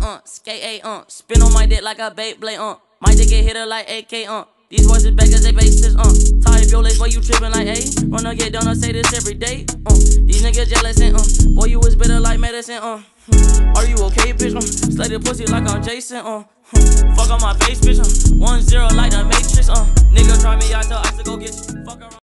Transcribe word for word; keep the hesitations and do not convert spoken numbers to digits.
uh, skate A, uh, spin on my dick like a Beyblade, uh, my dick get hit her like A K, uh, these voices beggars, they bases, uh, tie up your legs, boy, you trippin' like, ayy, run or get done, I say this every day, uh, these niggas jealous, and, uh, boy, you was bitter like medicine, uh, are you okay, bitch, uh, slay the pussy like I'm Jason, uh, fuck on my face, bitch, uh, one zero like the Matrix, uh, nigga try me, I tell I to go get you, fuck around.